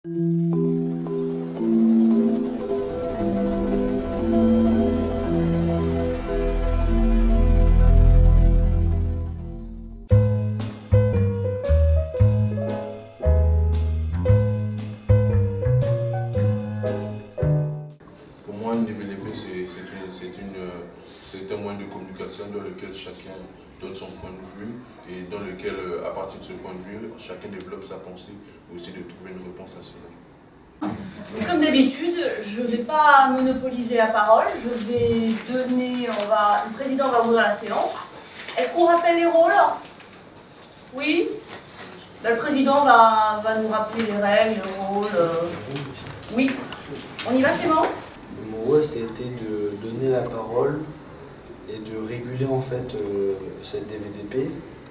Pour moi, une DVDP, c'est un moyen de communication dans lequel chacun donne son point de vue et dans lequel, à partir de ce point de vue, chacun développe sa pensée et aussi de trouver une réponse à cela. Comme d'habitude, je ne vais pas monopoliser la parole, je vais donner, le président va ouvrir la séance. Est-ce qu'on rappelle les rôles? Oui? Ben, le président va nous rappeler les règles, le rôle. Oui. On y va, Clément? Mon rôle, c'était de donner la parole et de réguler en fait cette DVDP.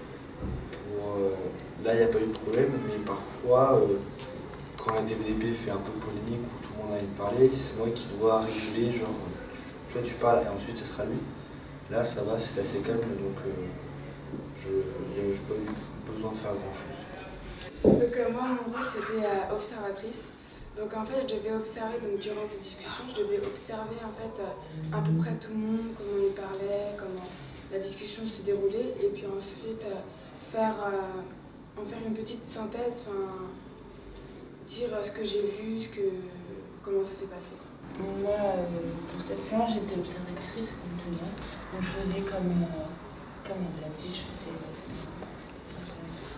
Là, il n'y a pas eu de problème, mais parfois, quand la DVDP fait un peu polémique ou tout le monde a envie de parler, c'est moi qui dois réguler, genre, tu parles et ensuite ce sera lui. Là, ça va, c'est assez calme, donc je n'ai pas eu besoin de faire grand-chose. Donc moi, mon rôle, c'était observatrice. Donc en fait, je devais observer, donc durant ces discussions, je devais observer en fait à peu près tout le monde, comment il parlait, comment la discussion s'est déroulée, et puis ensuite en faire une petite synthèse, dire ce que j'ai vu, comment ça s'est passé. Moi, pour cette séance, j'étais observatrice comme tout le monde. Donc je faisais comme on l'a dit, je faisais synthèse.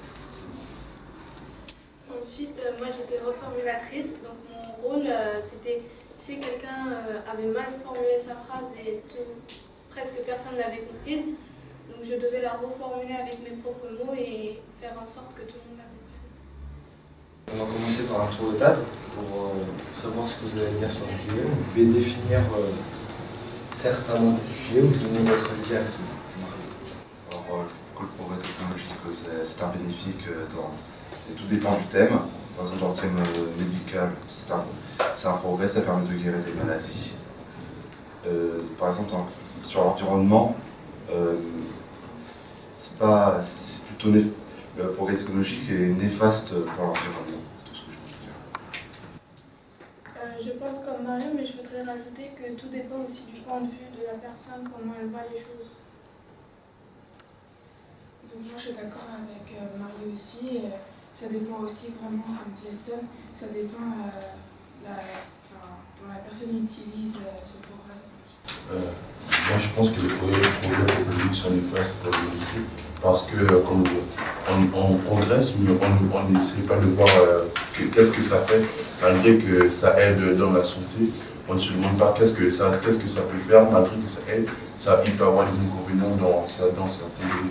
Ensuite, moi j'étais reformulatrice, donc mon rôle c'était si quelqu'un avait mal formulé sa phrase et presque personne ne l'avait comprise, donc je devais la reformuler avec mes propres mots et faire en sorte que tout le monde la comprenne. On va commencer par un tour de table pour savoir ce que vous allez dire sur le sujet. Vous pouvez définir certains mots du sujet ou donner votre avis à tout. Alors, je trouve que le progrès technologique, c'est un bénéfique et tout dépend du thème. Par exemple, dans le thème médical, c'est un progrès, ça permet de guérir des maladies. Par exemple, sur l'environnement, c'est plutôt le progrès technologique est néfaste pour l'environnement. C'est tout ce que je peux dire. Je pense comme Marion, mais je voudrais rajouter que tout dépend aussi du point de vue de la personne, comment elle voit les choses. Donc moi, je suis d'accord avec Marie aussi. Ça dépend aussi vraiment, comme dit Elson, ça dépend dont la personne utilise ce progrès. Moi, je pense que les progrès technologiques sont néfastes pour l'humanité parce que on progresse, mais on n'essaie pas de voir qu'est-ce que ça fait, malgré que ça aide dans la santé. On ne se demande pas qu'est-ce que ça peut faire, malgré que ça aide, il peut avoir des inconvénients dans certains domaines.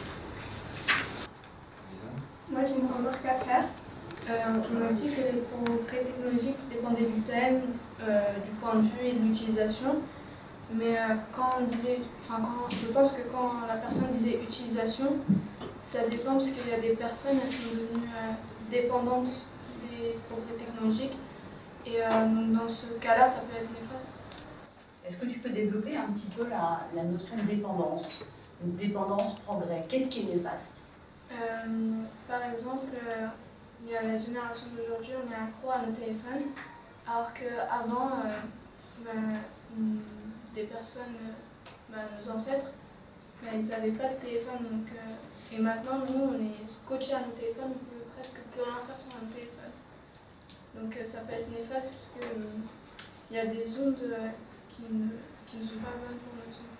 Moi j'ai une remarque à faire. On a dit que les progrès technologiques dépendaient du thème, du point de vue et de l'utilisation. Mais je pense que quand la personne disait utilisation, ça dépend parce qu'il y a des personnes, elles sont devenues dépendantes des progrès technologiques. Et dans ce cas-là, ça peut être néfaste. Est-ce que tu peux développer un petit peu la notion de dépendance? Une dépendance-progrès. Qu'est-ce qui est néfaste? Par exemple, il y a la génération d'aujourd'hui, on est accro à nos téléphones, alors qu'avant, des personnes, nos ancêtres, ils n'avaient pas de téléphone. Donc, et maintenant, nous, on est scotchés à nos téléphones, on ne peut presque plus rien faire sans un téléphone. Donc ça peut être néfaste parce qu'il y a des ondes qui ne sont pas bonnes pour notre santé.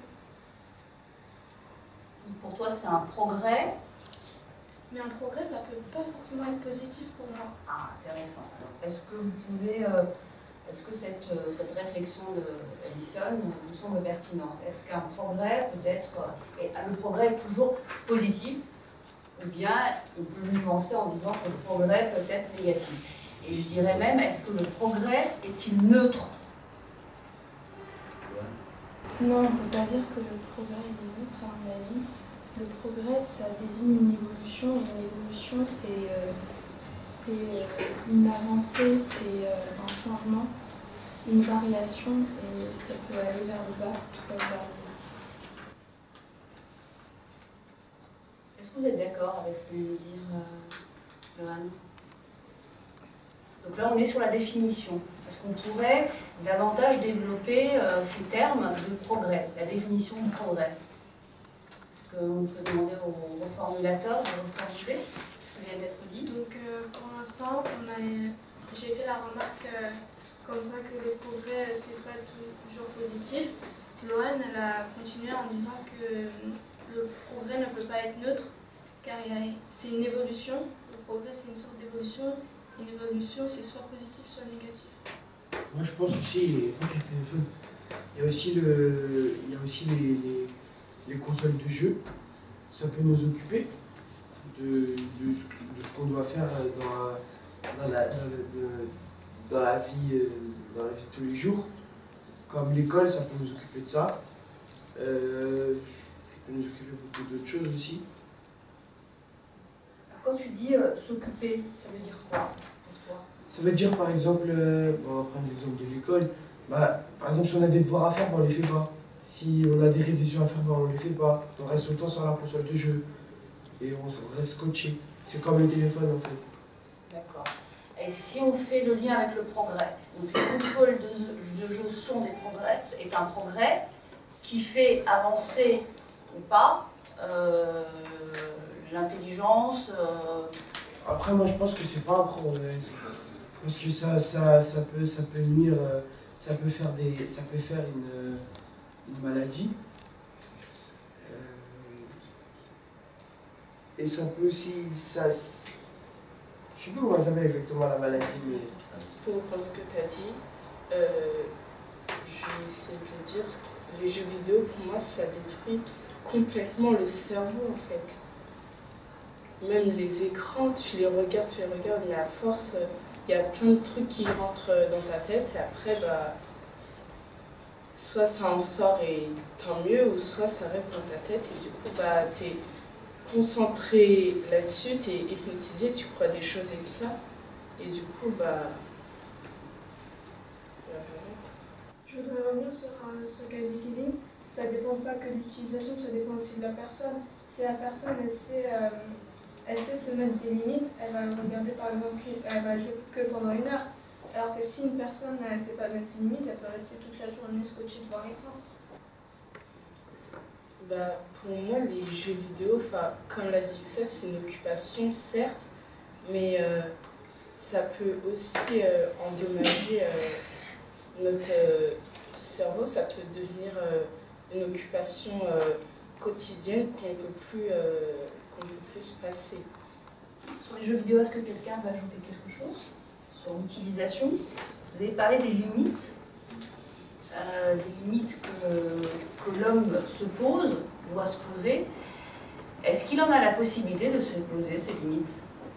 Pour toi, c'est un progrès? Mais un progrès, ça ne peut pas forcément être positif pour moi. Ah, intéressant. Est-ce que vous pouvez, est-ce que cette réflexion de Ellison vous semble pertinente? Est-ce qu'un progrès peut être, et le progrès est toujours positif, ou bien on peut le nuancer en disant que le progrès peut être négatif? Et je dirais même, est-ce que le progrès est-il neutre? Non, on ne peut pas dire que le progrès est neutre, à mon avis. Le progrès, ça désigne une évolution, et une évolution, c'est une avancée, c'est un changement, une variation, et ça peut aller vers le bas, tout comme vers le haut. Est-ce que vous êtes d'accord avec ce que vient de dire Johan? Donc là, on est sur la définition. Est-ce qu'on pourrait davantage développer ces termes de progrès, la définition du progrès? Est-ce qu'on peut demander au reformulateur de reformuler ce qui vient d'être dit? Donc pour l'instant, j'ai fait la remarque comme quoi que le progrès, c'est pas toujours positif. Loane, elle a continué en disant que le progrès ne peut pas être neutre, car c'est une évolution. Le progrès, c'est une sorte d'évolution. Une évolution, c'est soit positif, soit négatif. Moi, je pense aussi, il y a aussi les consoles de jeux. Ça peut nous occuper de ce qu'on doit faire dans la vie de tous les jours. Comme l'école, ça peut nous occuper de ça. Ça peut nous occuper beaucoup d'autres choses aussi. Quand tu dis s'occuper, ça veut dire quoi pour toi? Ça veut dire par exemple, on va prendre l'exemple de l'école, par exemple si on a des devoirs à faire, on ne les fait pas. Si on a des révisions à faire, on ne les fait pas. On reste tout le temps sur la console de jeu et on reste scotché. C'est comme le téléphone en fait. D'accord. Et si on fait le lien avec le progrès, donc les consoles de jeu sont des progrès, est un progrès qui fait avancer ou pas l'intelligence. Après, moi je pense que c'est pas un progrès. Parce que ça peut nuire, ça peut faire une maladie. Et ça peut aussi, je sais plus comment ça s'appelle exactement la maladie, mais... Pour ce que tu as dit, je vais essayer de le dire, les jeux vidéo pour moi ça détruit complètement le cerveau en fait. Même les écrans, tu les regardes, mais à force, il y a plein de trucs qui rentrent dans ta tête et après, soit ça en sort et tant mieux, ou soit ça reste dans ta tête et du coup, t'es concentré là-dessus, t'es hypnotisé, tu crois des choses et tout ça. Et du coup, Je voudrais revenir sur ce qu'a dit Kéline. Ça dépend pas que de l'utilisation, ça dépend aussi de la personne. Si la personne, elle sait se mettre des limites, elle va le regarder par exemple, elle va jouer que pendant 1 heure. Alors que si une personne ne sait pas mettre ses limites, elle peut rester toute la journée scotchée devant l'écran. Pour moi, les jeux vidéo, comme l'a dit Youssef, c'est une occupation certes, mais ça peut aussi endommager notre cerveau, ça peut devenir une occupation quotidienne qu'on ne peut plus se passer. Sur les jeux vidéo, est-ce que quelqu'un va ajouter quelque chose sur l'utilisation? Vous avez parlé des limites que l'homme se pose, doit se poser. Est-ce qu'il en a la possibilité de se poser ces limites?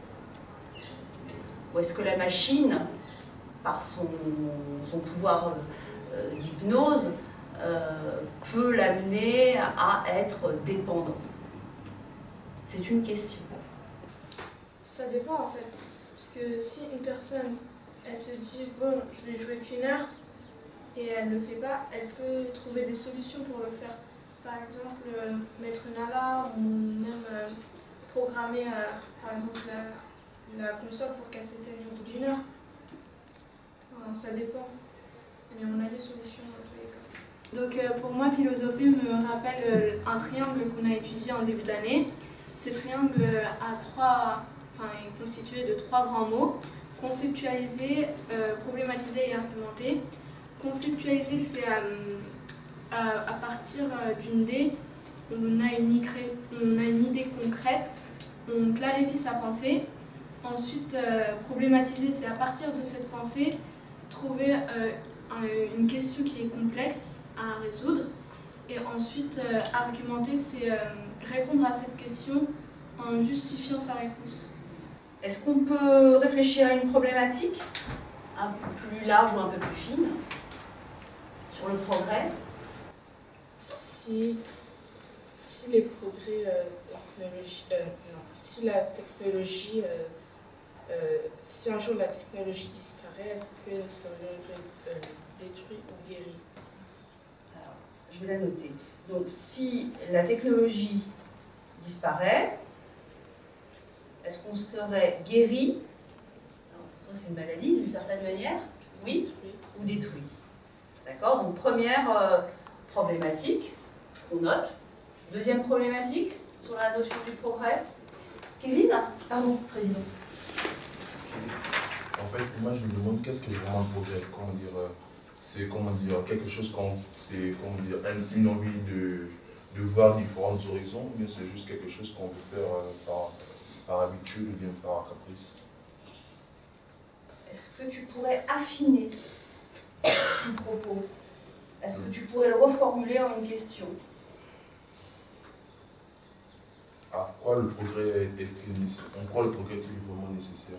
Ou est-ce que la machine, par son pouvoir d'hypnose, peut l'amener à être dépendant? C'est une question. Ça dépend en fait. Parce que si une personne, elle se dit, bon, je vais jouer qu'1 heure, et elle ne le fait pas, elle peut trouver des solutions pour le faire. Par exemple, mettre une alarme ou même programmer par exemple la console pour qu'elle s'éteigne au bout d'1 heure. Voilà, ça dépend. Mais on a des solutions dans tous les cas. Donc pour moi, philosopher me rappelle un triangle qu'on a étudié en début d'année. Ce triangle est constitué de 3 grands mots: conceptualiser, problématiser et argumenter. Conceptualiser, c'est à partir d'une idée, on a une idée concrète, on clarifie sa pensée. Ensuite, problématiser, c'est à partir de cette pensée, trouver une question qui est complexe à résoudre. Et ensuite, argumenter, c'est répondre à cette question en justifiant sa réponse. Est-ce qu'on peut réfléchir à une problématique un peu plus large ou un peu plus fine sur le progrès? Si les progrès si la technologie, si un jour la technologie disparaît, est-ce que nous serions détruits ou guéris? Alors, je vais la noter. Donc, si la technologie disparaît, est-ce qu'on serait guéri? ça c'est une maladie d'une certaine manière, oui, ou détruit. D'accord? Donc première problématique, on note. Deuxième problématique sur la notion du progrès. Kevin? Pardon, président. En fait, moi je me demande qu'est-ce que vraiment le progrès? Comment dire, c'est quelque chose c'est une envie de voir différents horizons, ou bien c'est juste quelque chose qu'on veut faire par habitude ou bien par caprice? Est-ce que tu pourrais affiner ton propos? Est-ce que tu pourrais le reformuler en une question? En quoi le progrès est-il vraiment nécessaire?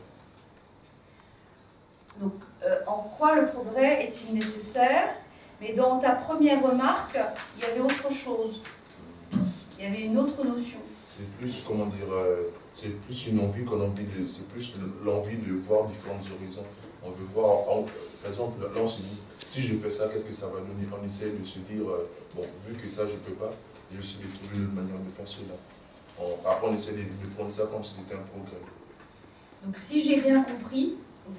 Donc, en quoi le progrès est-il nécessaire? Mais dans ta première remarque, il y avait autre chose. Il y avait une autre notion. C'est plus, comment dire, c'est plus une envie c'est plus l'envie de voir différents horizons. On veut voir, par exemple, là on se dit, si je fais ça, qu'est-ce que ça va donner? On essaie de se dire, bon, vu que ça je ne peux pas, je vais essayer de trouver une autre manière de faire cela. Après on essaie de prendre ça comme si c'était un progrès. Donc si j'ai bien compris,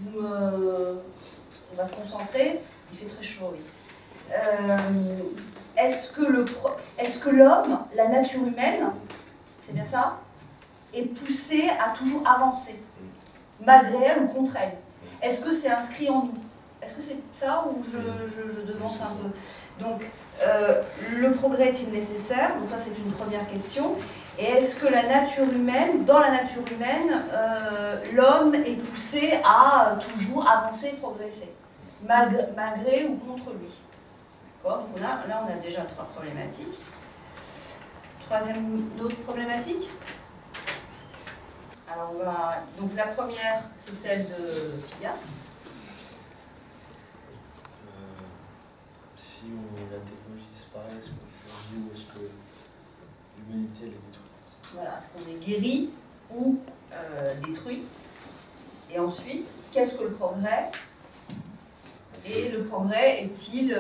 on va se concentrer, il fait très chaud. Oui. Est-ce que l'homme, la nature humaine, c'est bien ça, est poussé à toujours avancer, malgré elle ou contre elle? Est-ce que c'est inscrit en nous? Est-ce que c'est ça ou je devance un peu? Donc, le progrès est-il nécessaire? Donc ça c'est une première question. Et est-ce que la nature humaine, dans la nature humaine, l'homme est poussé à toujours avancer et progresser, malgré ou contre lui? D'accord? Donc là on a déjà 3 problématiques. D'autres problématiques? Alors donc la première, c'est celle de Sylvia. Si la technologie disparaît, est-ce qu'on survit ou est-ce que l'humanité elle est détruite? Voilà, est-ce qu'on est guéri ou détruit? Et ensuite, qu'est-ce que le progrès? Et le progrès est-il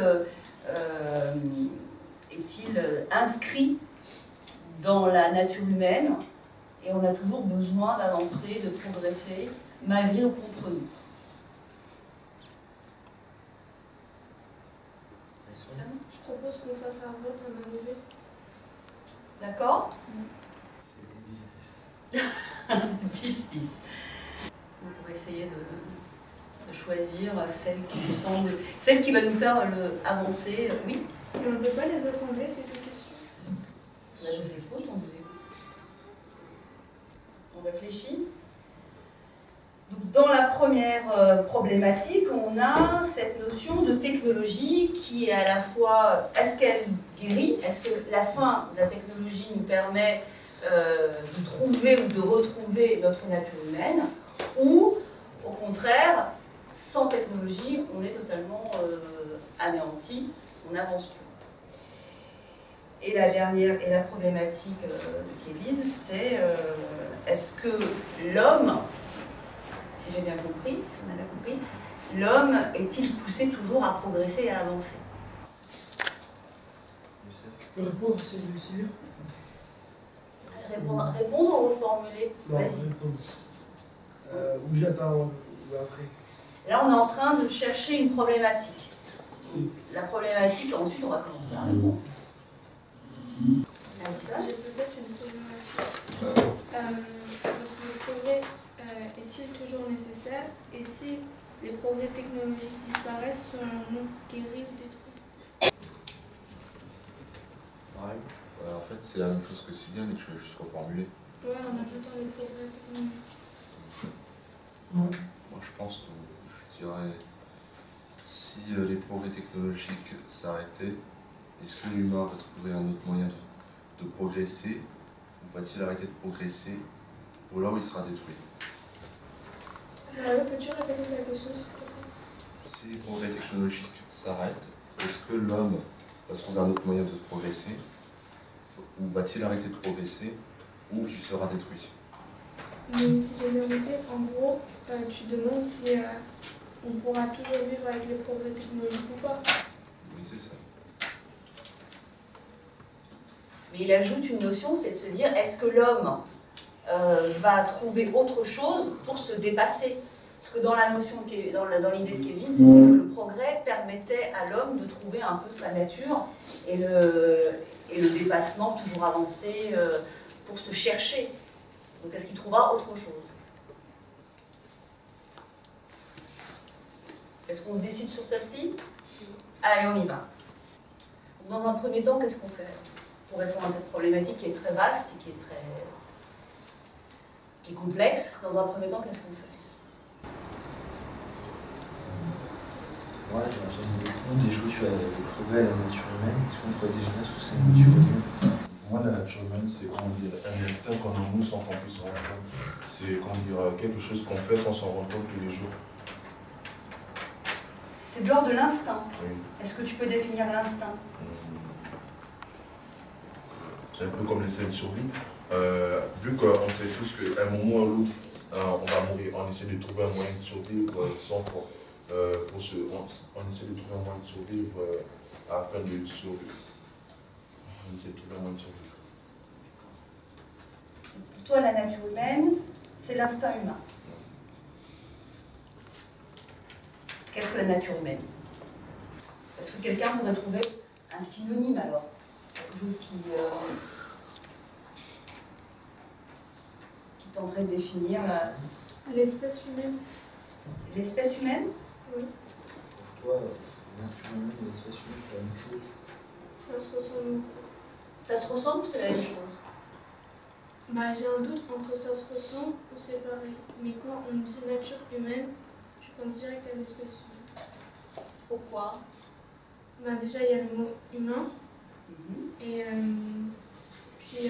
inscrit dans la nature humaine? Et on a toujours besoin d'avancer, de progresser, malgré ou contre nous. Je propose qu'on fasse un vote à main levée. D'accord? C'est 10-10. On pourrait essayer de choisir celle qui va nous faire avancer. Oui? Et on ne peut pas les assembler, ces deux questions? Là, je vous écoute, on vous écoute. On réfléchit. Donc, dans la première problématique, on a cette notion de technologie qui est à la fois, est-ce qu'elle guérit? Est-ce que la fin de la technologie nous permet de trouver ou de retrouver notre nature humaine? Ou, au contraire, sans technologie, on est totalement anéanti, on n'avance plus. Et la problématique de Kevin, c'est est-ce que l'homme, si j'ai bien compris, si on a bien compris, l'homme est-il poussé toujours à progresser et à avancer? Je peux répondre, c'est Sylvia? Répondre ou reformuler? Non, vas-y. répondre. Ou j'attends, ou après. Là, on est en train de chercher une problématique. La problématique, ensuite, on va commencer à répondre. Ça, j'ai peut-être une problématique. Le progrès est-il toujours nécessaire? Et si les progrès technologiques disparaissent, serons-nous guéris ou détruits? pareil. En fait, c'est la même chose que Sylvia, mais tu veux juste reformuler. Ouais, en ajoutant les progrès technologiques. Moi, je pense que je dirais, si les progrès technologiques s'arrêtaient, est-ce que l'humain va trouver un autre moyen de progresser, ou va-t-il arrêter de progresser, ou alors il sera détruit? Peux-tu répéter la question, s'il te plaît? Si les progrès technologiques s'arrêtent, est-ce que l'homme va trouver un autre moyen de progresser, ou va-t-il arrêter de progresser, ou il sera détruit? Mais si j'ai bien compris, en gros, tu demandes si on pourra toujours vivre avec les progrès technologiques ou pas. Oui, c'est ça. Mais il ajoute une notion, c'est de se dire, est-ce que l'homme va trouver autre chose pour se dépasser, Parce que dans la notion, dans l'idée de Kevin, c'était que le progrès permettait à l'homme de trouver un peu sa nature et le dépassement, toujours avancer pour se chercher. Donc est-ce qu'il trouvera autre chose? Est-ce qu'on se décide sur celle-ci? Allez, on y va. Dans un premier temps, qu'est-ce qu'on fait pour répondre à cette problématique qui est très vaste et qui est complexe? Dans un premier temps, qu'est-ce qu'on fait? Moi, j'ai besoin de répondre des choses sur le progrès et la nature humaine. Est-ce qu'on pourrait définir ce que c'est la nature humaine? Moi, la nature humaine, c'est un instinct qu'on a nous sans qu'on puisse s'en rendre compte. C'est quelque chose qu'on fait sans s'en rendre compte tous les jours. C'est de l'ordre de l'instinct. Oui. Est-ce que tu peux définir l'instinct? C'est un peu comme l'instinct de survie. Vu qu'on sait tous qu'à un moment ou l'autre, on va mourir, on essaie de trouver un moyen de survivre sans foi. On essaie de trouver un moyen de survivre afin de survivre. On essaie de trouver un moyen de survivre. Pour toi, la nature humaine, c'est l'instinct humain. Qu'est-ce que la nature humaine? Est-ce que quelqu'un pourrait trouver un synonyme alors? Quelque chose qui tenterait de définir L'espèce humaine. l'espèce humaine? Oui. Pour toi, la nature humaine et l'espèce humaine, c'est la même chose? Ça se ressemble. Ça se ressemble ou c'est la même chose? Bah, j'ai un doute entre ça se ressemble ou c'est pareil. Mais quand on dit nature humaine, je pense direct à l'espèce humaine. Pourquoi? Bah, déjà, il y a le mot humain. Et puis,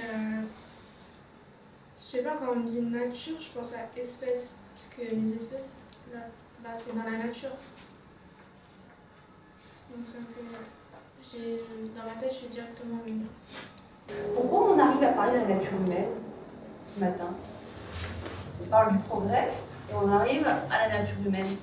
je sais pas, quand on dit nature, je pense à espèce. Parce que les espèces, là, bah, c'est dans la nature. Donc ça me fait... Dans ma tête, je suis directement humain. Pourquoi on arrive à parler de la nature humaine ce matin? On parle du progrès et on arrive à la nature humaine.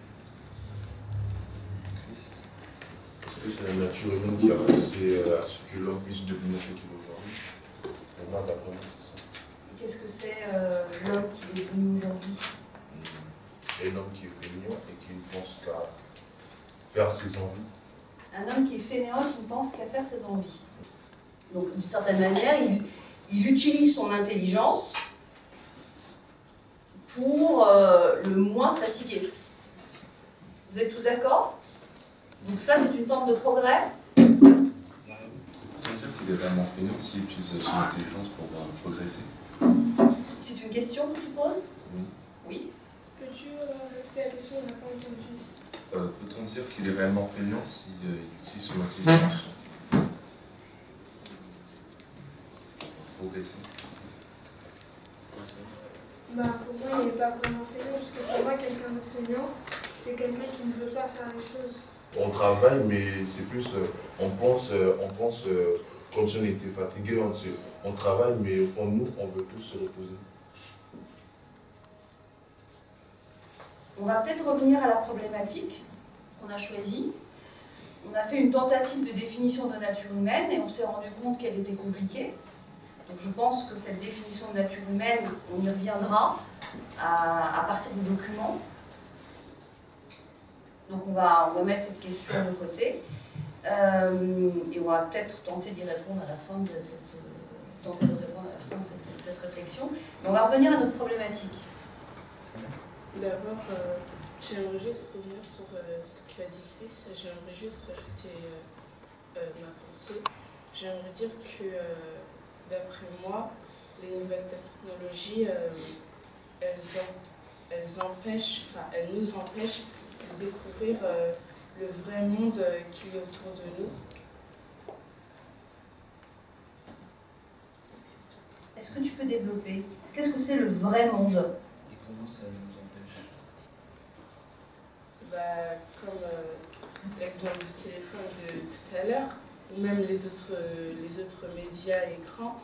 Parce que c'est la nature humaine qui a poussé à ce que l'homme puisse devenir ce qu'il est aujourd'hui. Pour moi, d'après moi, c'est ça. Et qu'est-ce que c'est l'homme qui est devenu aujourd'hui? Un homme qui est fainéant et qui ne pense qu'à faire ses envies. Un homme qui est fainéant et qui ne pense qu'à faire ses envies. Donc, d'une certaine manière, il utilise son intelligence pour le moins se fatiguer. Vous êtes tous d'accord? Donc ça, c'est une forme de progrès? On peut dire qu'il est vraiment fainéant s'il utilise son intelligence pour progresser. C'est une question que tu poses? Oui. Oui. Peux-tu répéter la question? On n'a pas entendu. Peut-on dire qu'il est réellement fainéant s'il utilise son intelligence pour progresser? Bah, pour moi, il n'est pas vraiment fainéant, parce que pour moi, quelqu'un de fainéant, c'est quelqu'un qui ne veut pas faire les choses. On travaille, mais c'est plus, on pense comme si on était fatigué. On travaille, mais au fond de nous, on veut tous se reposer. On va peut-être revenir à la problématique qu'on a choisie. On a fait une tentative de définition de nature humaine et on s'est rendu compte qu'elle était compliquée. Donc je pense que cette définition de nature humaine, on y reviendra à partir du document. Donc on va mettre cette question de côté et on va peut-être tenter d'y répondre à la fin de cette réflexion. Mais on va revenir à notre problématique. D'abord, j'aimerais juste revenir sur ce qu'a dit Chris. J'aimerais juste rajouter ma pensée. J'aimerais dire que, d'après moi, les nouvelles technologies, elles nous empêchent de découvrir le vrai monde qui est autour de nous. Est-ce que tu peux développer? Qu'est-ce que c'est le vrai monde? Et comment ça nous empêche? Comme l'exemple du téléphone de tout à l'heure, ou même les autres médias et écrans,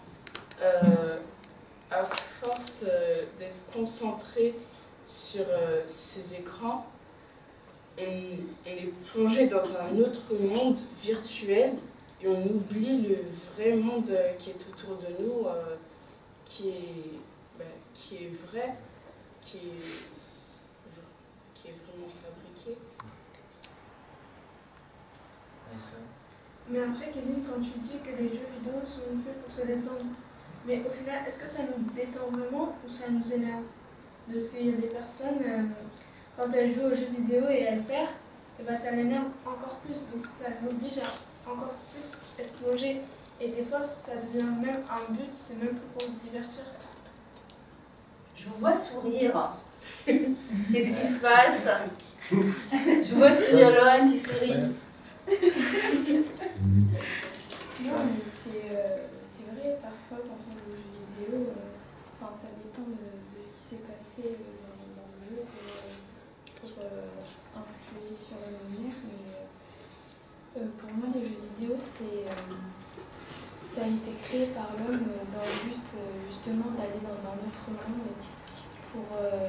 à force d'être concentré sur ces écrans, on est plongé dans un autre monde virtuel et on oublie le vrai monde qui est autour de nous, qui est vrai, qui est qui est vraiment fabriqué. Mais après, Kevin, quand tu dis que les jeux vidéo sont faits pour se détendre, mais au final, est-ce que ça nous détend vraiment ou ça nous énerve? Parce qu'il y a des personnes, quand elles jouent aux jeux vidéo et elles perdent, et ben ça l'énerve encore plus, donc ça l'oblige à encore plus être plongé. Et des fois, ça devient même un but, c'est même plus pour se divertir. Je vous vois sourire. Qu'est-ce qui se passe? Je vois sourire Lohan, tu souris. Non, mais c'est vrai, parfois quand on joue aux jeux vidéo, ça dépend de ce qui s'est passé dans le jeu pour influer sur la lumière. Mais pour moi, les jeux vidéo, ça a été créé par l'homme dans le but justement d'aller dans un autre monde pour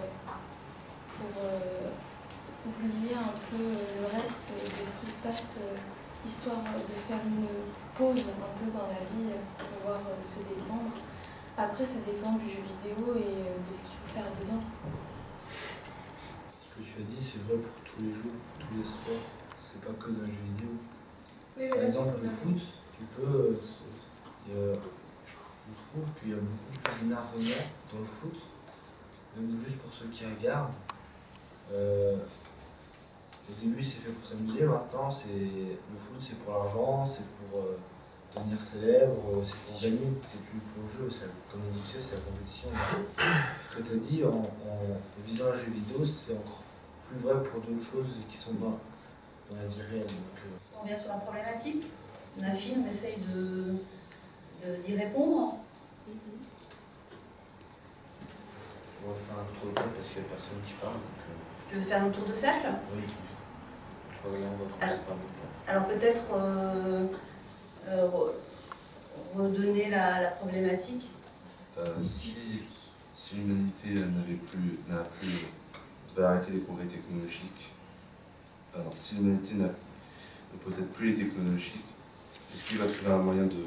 oublier un peu le reste de ce qui se passe, histoire de faire une pause un peu dans la vie pour pouvoir se détendre. Après, ça dépend du jeu vidéo et de ce qu'il faut faire dedans. Ce que tu as dit, c'est vrai pour tous les jeux, tous les sports. C'est pas que dans le jeu vidéo. Oui, Par exemple, le foot, tu peux. Je trouve qu'il y a beaucoup plus d'énervement dans le foot, même juste pour ceux qui regardent. Au début, c'est fait pour s'amuser, maintenant, le foot, c'est pour l'argent, c'est pour devenir célèbre, c'est pour gagner, c'est plus pour le jeu, comme on dit, c'est la compétition. Ce que tu as dit en visant un jeu vidéo, c'est encore plus vrai pour d'autres choses qui sont dans la vie réelle. Donc, On revient sur la problématique. Nafi, on essaye d'y répondre. on va faire un tour de table parce qu'il n'y a personne qui parle. Tu veux faire un tour de cercle? Oui. Alors peut-être redonner la problématique. Si l'humanité devait arrêter les progrès technologiques, si l'humanité ne possède plus les technologies, est-ce qu'il va trouver un moyen de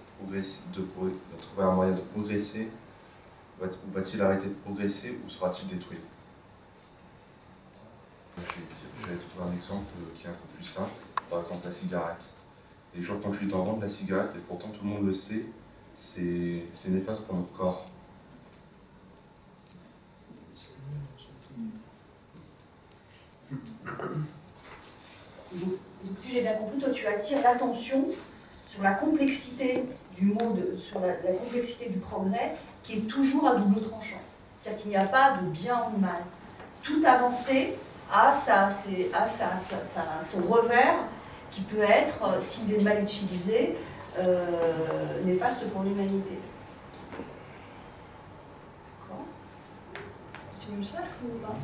progresser, ou va-t-il arrêter de progresser, ou sera-t-il détruit? Je vais trouver un exemple qui est un peu plus simple, par exemple la cigarette. Les gens continuent d'en vendre la cigarette, et pourtant tout le monde le sait, c'est néfaste pour notre corps. Donc si j'ai bien compris, toi tu attires l'attention sur la complexité du monde, sur la complexité du progrès, qui est toujours à double tranchant. C'est-à-dire qu'il n'y a pas de bien ou de mal. Toute avancée a son revers qui peut être, s'il est mal utilisé, néfaste pour l'humanité. D'accord? Tu me le saches ou pas?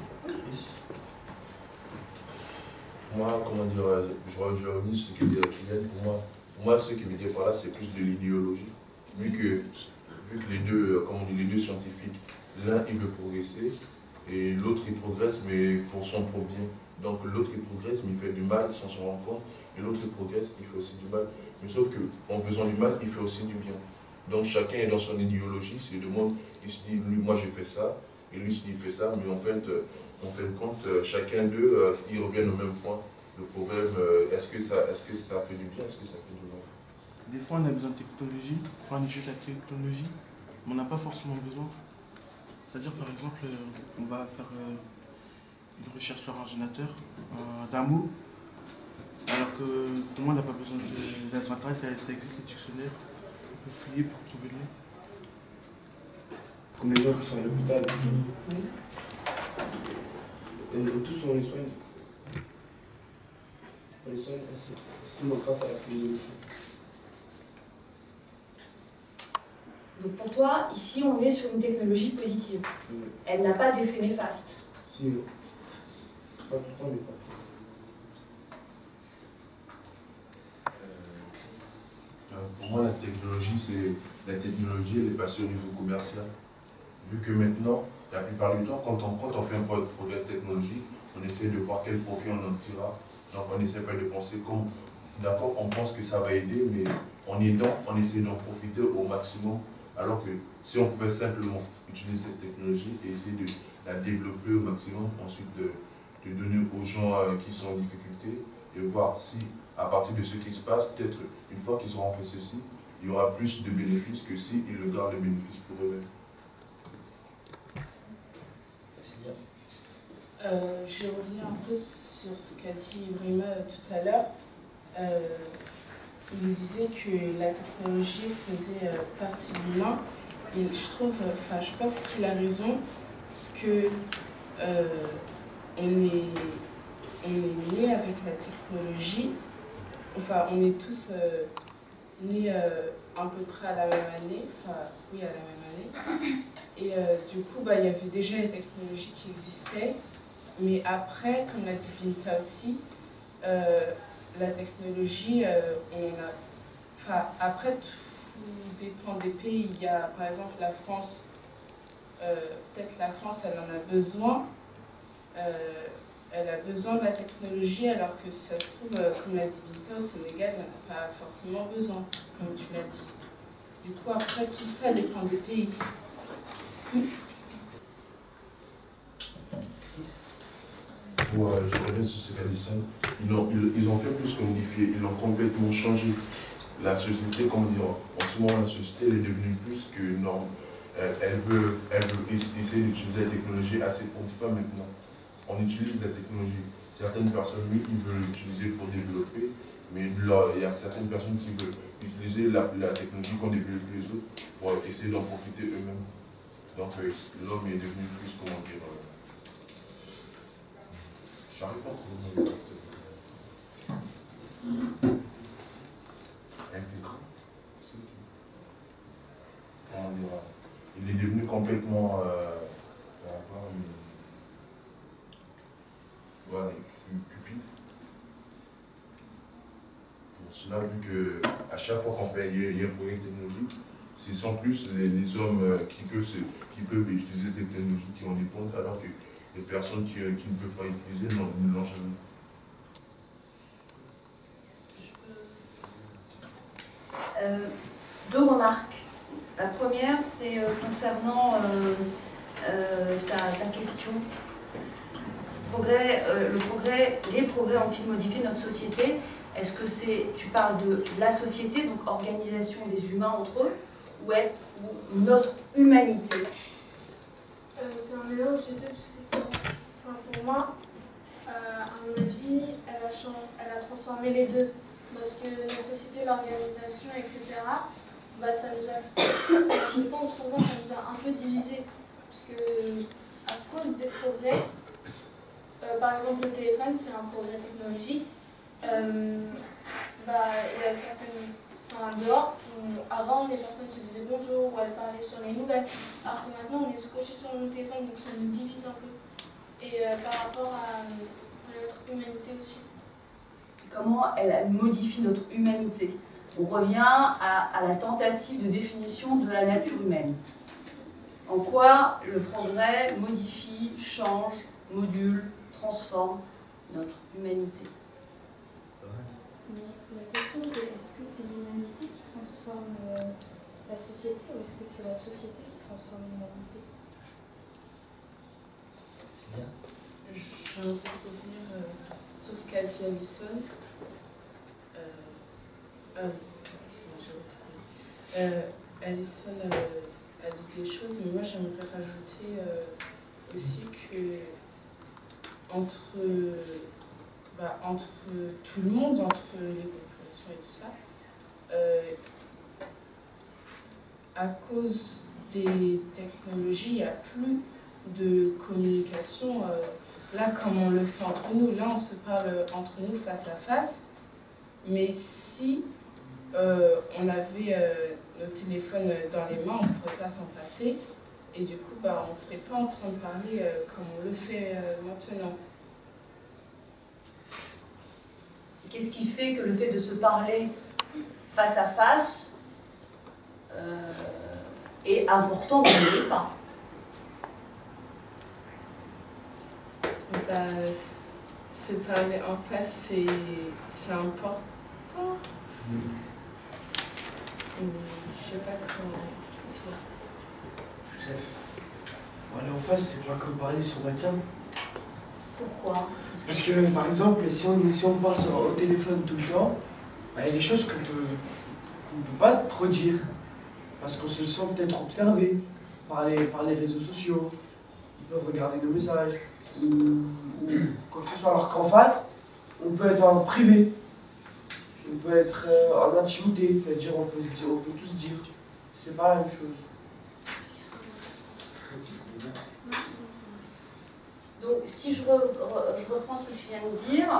Moi, comment dire, je reviens sur ce que dit Kylian. Pour moi, ce qu'il veut dire par là, c'est plus de l'idéologie. Vu que les deux, comme on dit, les deux scientifiques, l'un il veut progresser et l'autre il progresse, mais pour son propre bien. Donc l'autre il progresse, mais il fait du mal sans s'en rendre compte, et l'autre il progresse, il fait aussi du mal. Mais sauf qu'en faisant du mal, il fait aussi du bien. Donc chacun est dans son idéologie, c'est le monde, il se dit, lui, moi j'ai fait ça, et lui se dit, il fait ça, mais en fait compte, chacun d'eux, ils reviennent au même point. Le problème, est-ce que ça fait du bien, est-ce que ça fait du mal? Des fois, on a besoin de technologie, enfin, on utilise la technologie, mais on n'a pas forcément besoin. C'est-à-dire, par exemple, on va faire une recherche sur un générateur d'un mot, alors que pour moi, on n'a pas besoin de Internet, ça existe, les dictionnaires, on peut fouiller pour trouver le mot. Comme les gens qui sont à l'hôpital. Et tous on les soigne. On les soigne grâce à la technologie. Donc pour toi, ici, on est sur une technologie positive. Oui. Elle n'a pas d'effet néfaste. Si, pas tout le temps, mais pas. Pour moi, la technologie, elle est passée au niveau commercial. Vu que maintenant, la plupart du temps, quand on fait un progrès technologique, on essaie de voir quel profit on en tirera. Donc on n'essaie pas de penser comme, d'accord, on pense que ça va aider, mais en aidant, on essaie d'en profiter au maximum. Alors que si on pouvait simplement utiliser cette technologie et essayer de la développer au maximum, ensuite de donner aux gens qui sont en difficulté et voir si, à partir de ce qui se passe, peut-être une fois qu'ils auront fait ceci, il y aura plus de bénéfices que s'ils le gardent les bénéfices pour eux-mêmes. Je reviens un peu sur ce qu'a dit Brima tout à l'heure. Il disait que la technologie faisait partie de l'humain. Et je pense qu'il a raison, parce que on est né avec la technologie. Enfin, on est tous nés à peu près à la même année. Enfin, oui, à la même année. Et du coup, il y avait déjà les technologies qui existaient. Mais après, comme l'a dit Binta aussi, la technologie, après, tout dépend des pays. Il y a, par exemple, la France, peut-être la France, elle en a besoin. Elle a besoin de la technologie, alors que si ça se trouve, comme l'a dit Binta, au Sénégal, elle n'en a pas forcément besoin, comme tu l'as dit. Du coup, après, tout ça dépend des pays. Pour je reviens sur ce qu'a dit Sam, ils ont fait plus que modifier, ils ont complètement changé la société. Comment dire, en ce moment la société elle est devenue plus que norme. Elle veut essayer d'utiliser la technologie assez pour des femmes maintenant. On utilise la technologie. Certaines personnes, oui, ils veulent l'utiliser pour développer, mais il y a certaines personnes qui veulent utiliser la technologie qu'on développe les autres pour essayer d'en profiter eux-mêmes. Donc l'homme est devenu plus, comment dire, j'arrive pas à trouver intégré. Comment dire, il est devenu complètement cupide. Pour cela, vu qu'à chaque fois qu'on fait il y a un projet technologique, c'est sans plus les hommes qui peuvent utiliser ces technologies qui ont des comptes, alors que les personnes qui ne peuvent pas utiliser ne l'ont jamais. Deux remarques. La première, c'est concernant ta question. Les progrès ont-ils modifié notre société? Est-ce que tu parles de la société, donc organisation des humains entre eux, ou notre humanité? C'est un mélange des deux, parce que pour moi, à mon avis, elle a transformé les deux. Parce que la société, l'organisation, etc., ça nous a, je pense, pour moi, ça nous a un peu divisés. Parce que, à cause des progrès, par exemple, le téléphone, c'est un progrès technologique. Il y a certaines, dehors, avant, les personnes se disaient bonjour ou elles parlaient sur les nouvelles. Alors que maintenant, on est scotché sur nos téléphones, donc ça nous divise un peu. Et par rapport à notre humanité aussi. Comment elle modifie notre humanité? On revient à la tentative de définition de la nature humaine. En quoi le progrès modifie, change, module, transforme notre humanité? La question c'est, est-ce que c'est l'humanité qui transforme la société, ou est-ce que c'est la société qui transforme l'humanité? C'est bien. Je veux revenir sur ce qu'a dit Alison. C'est bon, j'ai retrouvé. Alison a dit des choses, mais moi j'aimerais rajouter aussi que entre tout le monde, entre les populations et tout ça, à cause des technologies, il n'y a plus de communication. Là, comme on le fait entre nous, là on se parle entre nous face à face, mais si on avait nos téléphones dans les mains, on ne pourrait pas s'en passer, et du coup on ne serait pas en train de parler comme on le fait maintenant. Qu'est-ce qui fait que le fait de se parler face à face est important ou ne l'est pas? Se parler en face, c'est important. Je sais pas comment dire. Parler en face, c'est pas comme parler sur WhatsApp. Pourquoi? Pourquoi? Parce que, par exemple, si on passe au téléphone tout le temps, il y a des choses qu'on ne peut pas trop dire. Parce qu'on se sent peut-être observé par les réseaux sociaux. Ils peuvent regarder nos messages. Ou quoi que ce soit. Alors qu'en face, on peut être en privé. On peut être en intimité. C'est-à-dire on peut tout se dire. C'est pas la même chose. Donc, si je reprends ce que tu viens de dire,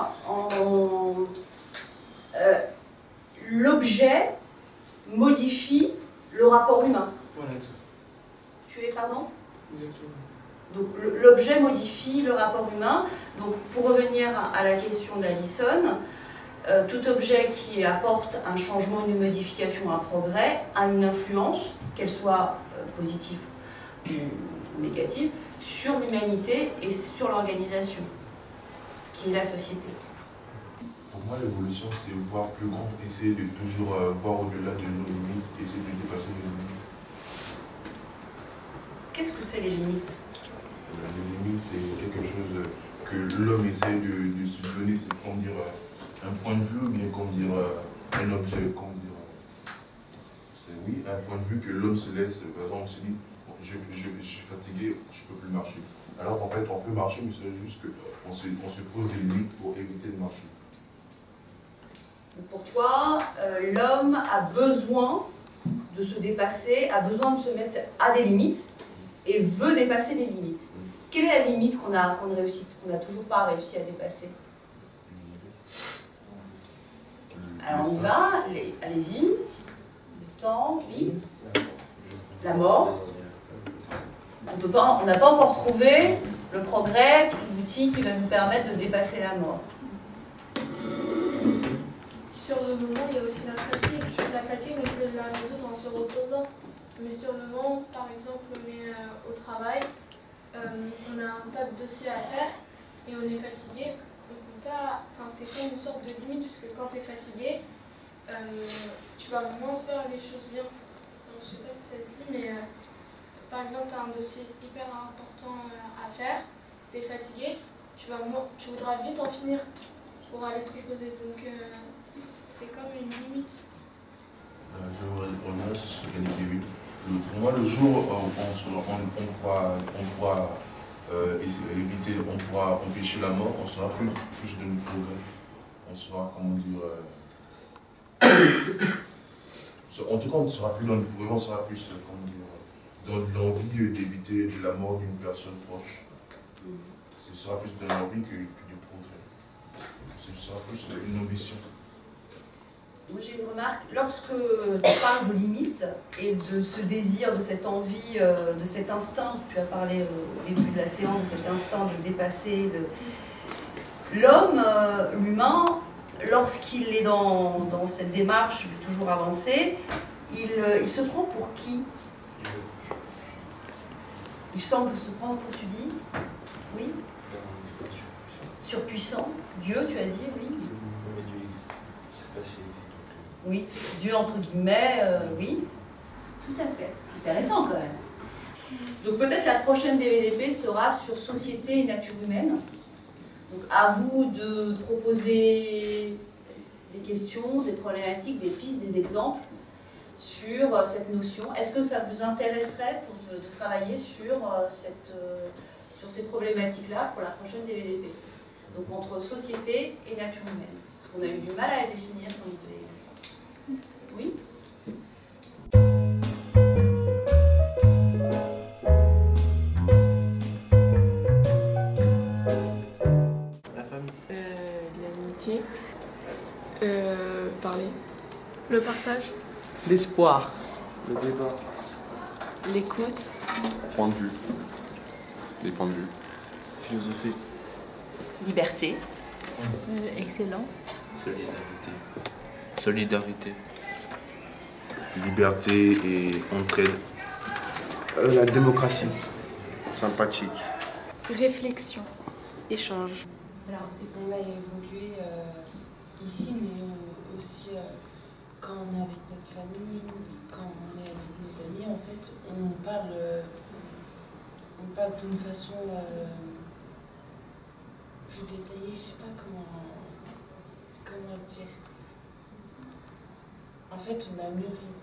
l'objet modifie le rapport humain. Voilà. Tu es, pardon? Exactement. Donc, l'objet modifie le rapport humain. Donc, pour revenir à la question d'Alison, tout objet qui apporte un changement, une modification, un progrès, a une influence, qu'elle soit positive ou négative, sur l'humanité et sur l'organisation, qui est la société. Pour moi, l'évolution, c'est voir plus grand, essayer de toujours voir au-delà de nos limites, essayer de dépasser nos limites. Qu'est-ce que c'est les limites? Les limites, c'est quelque chose que l'homme essaie de se donner, c'est comme dire un point de vue, ou bien comme dire un objet, comme dire. C'est oui, un point de vue que l'homme se laisse. Par exemple, on se dit, bon, je suis fatigué, je ne peux plus marcher. Alors qu'en fait, on peut marcher, mais c'est juste qu'on se pose des limites pour éviter de marcher. Pour toi, l'homme a besoin de se dépasser, a besoin de se mettre à des limites et veut dépasser des limites. Quelle est la limite qu'on n'a toujours pas réussi à dépasser? Alors on y va, allez-y. Le temps, oui. La mort. On n'a pas encore trouvé le progrès, l'outil qui va nous permettre de dépasser la mort. Sur le moment, il y a aussi la fatigue. La fatigue, on peut la résoudre en se reposant. Mais sur le moment, par exemple, on est au travail, on a un tas de dossiers à faire et on est fatigué. C'est comme une sorte de limite, puisque quand tu es fatigué, tu vas moins faire les choses bien. Alors, je ne sais pas si celle-ci, mais par exemple, tu as un dossier hyper important à faire, tu es fatigué, tu voudras vite en finir pour aller te reposer. Donc, c'est comme une limite. Je reviens sur ce qu'a dit Kevin. Pour moi, le jour où on pourra éviter, on pourra empêcher la mort, on sera plus de nos progrès. On sera, comment dire, en tout cas, on ne sera plus dans le progrès, on sera plus, comment dire, dans l'envie d'éviter la mort d'une personne proche. Ce sera plus de l'envie que du progrès. Ce sera plus une ambition. Moi j'ai une remarque, lorsque tu parles de limite et de ce désir, de cette envie, de cet instinct, tu as parlé au début de la séance, de cet instinct de dépasser, l'homme, l'humain, lorsqu'il est dans cette démarche de toujours avancer, il se prend pour qui? Il semble se prendre pour, tu dis? Oui? Surpuissant. Dieu, tu as dit, oui? Oui, Dieu entre guillemets, oui. Tout à fait. Intéressant quand même. Donc peut-être la prochaine DVDP sera sur société et nature humaine. Donc à vous de proposer des questions, des problématiques, des pistes, des exemples sur cette notion. Est-ce que ça vous intéresserait de travailler sur ces problématiques-là pour la prochaine DVDP? Donc entre société et nature humaine. Parce qu'on a eu du mal à la définir, comme vous avez vu. Oui. La famille. L'amitié. Parler. Le partage. L'espoir. Le débat. L'écoute. Point de vue. Les points de vue. Philosophie. Liberté. Excellent. Solidarité. Liberté et entraide. La démocratie. Sympathique. Réflexion. Échange. Alors, on a évolué ici, mais aussi quand on est avec notre famille, quand on est avec nos amis, en fait, on parle d'une façon plus détaillé, je sais pas comment dire. En fait, on a mûri